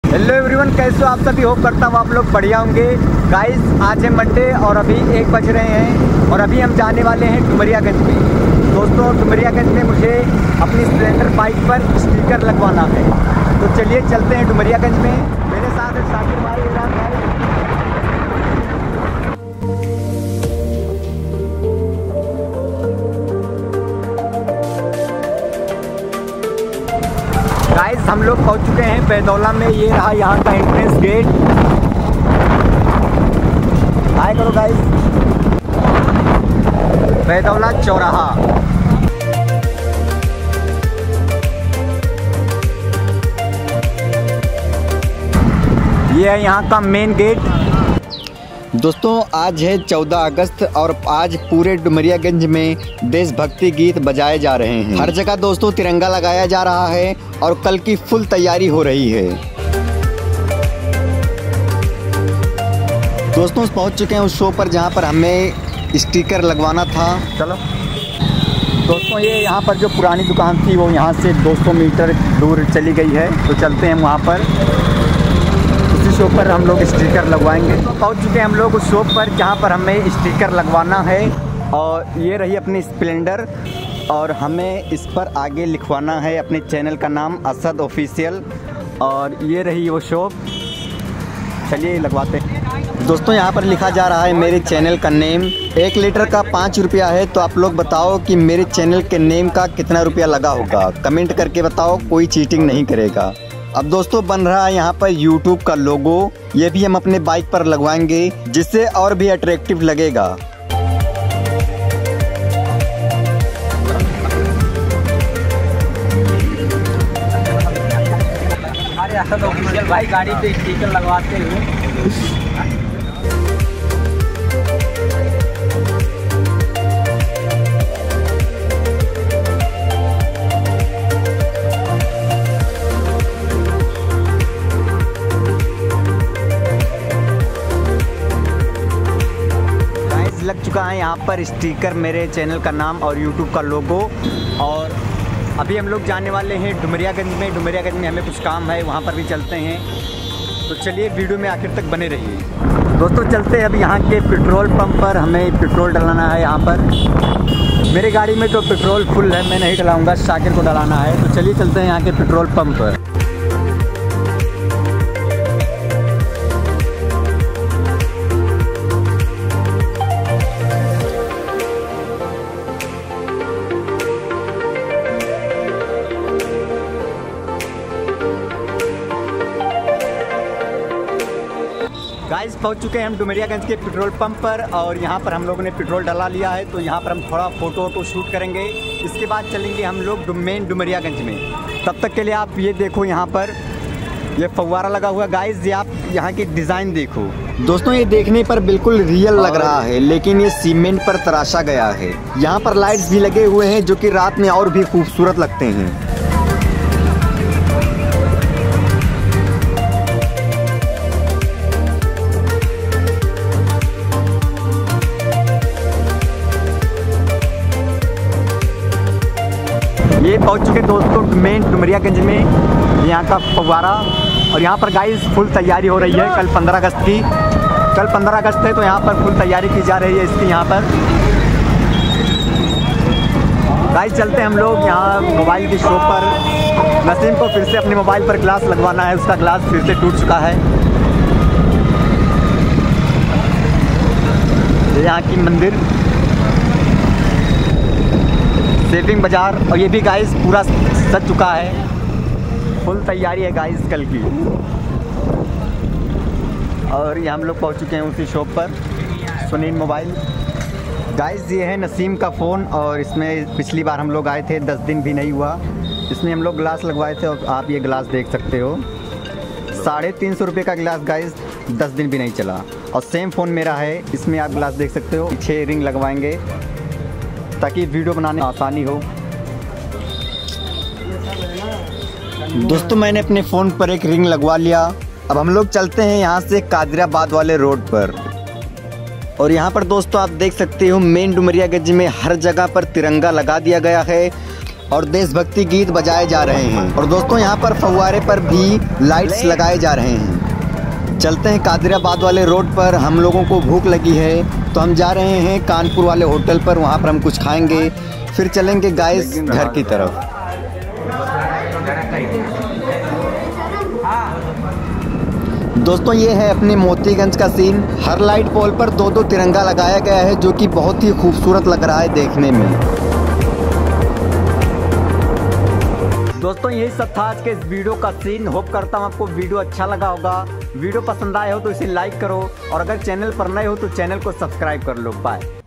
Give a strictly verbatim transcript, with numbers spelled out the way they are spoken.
Hello everyone, कैसे हो आप सभी? होप करता हूँ आप लोग बढ़िया होंगे। गाइस आज है मंडे और अभी एक बज रहे हैं और अभी हम जाने वाले हैं डुमरियागंज में। दोस्तों डुमरियागंज में मुझे अपनी स्प्लेंडर बाइक पर स्टिकर लगवाना है, तो चलिए चलते हैं डुमरियागंज में। मेरे साथ है शाकिर भाई, इमरान भाई। गाइस हम लोग पहुंच चुके हैं बैदौला में। ये रहा यहाँ का एंट्रेंस गेट। हाय करो गाइस। बैदौला चौराहा। ये है यहाँ का मेन गेट। दोस्तों आज है चौदह अगस्त और आज पूरे डुमरियागंज में देशभक्ति गीत बजाए जा रहे हैं। हर जगह दोस्तों तिरंगा लगाया जा रहा है और कल की फुल तैयारी हो रही है। दोस्तों पहुंच चुके हैं उस शो पर जहां पर हमें स्टिकर लगवाना था। चलो दोस्तों, ये यहाँ पर जो पुरानी दुकान थी वो यहाँ से दो सौ मीटर दूर चली गई है, तो चलते हैं वहाँ पर। उसी शॉप पर हम लोग स्टिकर लगवाएंगे। तो पहुंच चुके हैं हम लोग उस शॉप पर जहां पर हमें स्टिकर लगवाना है। और ये रही अपनी स्प्लेंडर और हमें इस पर आगे लिखवाना है अपने चैनल का नाम असद ऑफिशियल। और ये रही वो शॉप, चलिए लगवाते हैं। दोस्तों यहाँ पर लिखा जा रहा है मेरे चैनल का नेम। एक लीटर का पाँच रुपया है, तो आप लोग बताओ कि मेरे चैनल के नेम का कितना रुपया लगा होगा। कमेंट करके बताओ, कोई चीटिंग नहीं करेगा। अब दोस्तों बन रहा है यहाँ पर यूट्यूब का लोगो। ये भी हम अपने बाइक पर लगवाएंगे जिससे और भी अट्रैक्टिव लगेगा। अरे असद ऑफिशियल भाई गाड़ी पे स्टिकर लगवाते हैं। लग चुका है यहाँ पर स्टिकर, मेरे चैनल का नाम और यूट्यूब का लोगो। और अभी हम लोग जाने वाले हैं डुमरियागंज में। डुमरियागंज में हमें कुछ काम है, वहाँ पर भी चलते हैं। तो चलिए वीडियो में आखिर तक बने रहिए। दोस्तों चलते हैं अब यहाँ के पेट्रोल पंप पर। हमें पेट्रोल डलाना है यहाँ पर। मेरी गाड़ी में तो पेट्रोल फुल है, मैं नहीं डलाऊँगा, शाकिर को डलाना है। तो चलिए चलते हैं यहाँ के पेट्रोल पंप पर। गाइस पहुंच चुके हैं हम डुमरियागंज के पेट्रोल पंप पर और यहाँ पर हम लोगों ने पेट्रोल डला लिया है। तो यहाँ पर हम थोड़ा फ़ोटो वोटो शूट करेंगे। इसके बाद चलेंगे हम लोग मेन डुमरियागंज में। तब तक के लिए आप ये देखो, यहाँ पर ये फव्वारा लगा हुआ है। गाइस ये आप यहाँ की डिज़ाइन देखो। दोस्तों ये देखने पर बिल्कुल रियल लग रहा है, लेकिन ये सीमेंट पर तराशा गया है। यहाँ पर लाइट्स भी लगे हुए हैं जो कि रात में और भी खूबसूरत लगते हैं। ये पहुंच चुके दोस्तों मेन डुमरियागंज में, यहाँ का फव्वारा। और यहाँ पर गाइस फुल तैयारी हो रही है कल पंद्रह अगस्त की। कल पंद्रह अगस्त है तो यहाँ पर फुल तैयारी की जा रही है इसकी। यहाँ पर गाइस चलते हैं हम लोग यहाँ मोबाइल की शॉप पर। नसीम को फिर से अपने मोबाइल पर ग्लास लगवाना है, उसका ग्लास फिर से टूट चुका है। यहाँ की मंदिर, सेविंग बाजार। और ये भी गाइस पूरा सज चुका है, फुल तैयारी है गाइस कल की। और ये हम लोग पहुंच चुके हैं उसी शॉप पर, सुनील मोबाइल। गाइस ये है नसीम का फ़ोन और इसमें पिछली बार हम लोग आए थे, दस दिन भी नहीं हुआ। इसमें हम लोग ग्लास लगवाए थे और आप ये ग्लास देख सकते हो। साढ़े तीन सौ रुपये का ग्लास गाइस, दस दिन भी नहीं चला। और सेम फ़ोन मेरा है, इसमें आप ग्लास देख सकते हो। पीछे रिंग लगवाएंगे ताकि वीडियो बनाने में आसानी हो। दोस्तों मैंने अपने फ़ोन पर एक रिंग लगवा लिया। अब हम लोग चलते हैं यहाँ से कादराबाद वाले रोड पर। और यहाँ पर दोस्तों आप देख सकते हो मेन डुमरियागंज में हर जगह पर तिरंगा लगा दिया गया है। और देशभक्ति गीत बजाए जा रहे हैं। और दोस्तों यहाँ पर फव्वारे पर भी लाइट्स लगाए जा रहे हैं। चलते हैं कादिराबाद वाले रोड पर। हम लोगों को भूख लगी है तो हम जा रहे हैं कानपुर वाले होटल पर, वहाँ पर हम कुछ खाएंगे, फिर चलेंगे गाइस घर की तरफ। दोस्तों ये है अपने मोतीगंज का सीन। हर लाइट पोल पर दो दो तिरंगा लगाया गया है जो कि बहुत ही खूबसूरत लग रहा है देखने में। दोस्तों यही सब था आज के इस वीडियो का सीन। होप करता हूँ आपको वीडियो अच्छा लगा होगा। वीडियो पसंद आया हो तो इसे लाइक करो और अगर चैनल पर नए हो तो चैनल को सब्सक्राइब कर लो। बाय।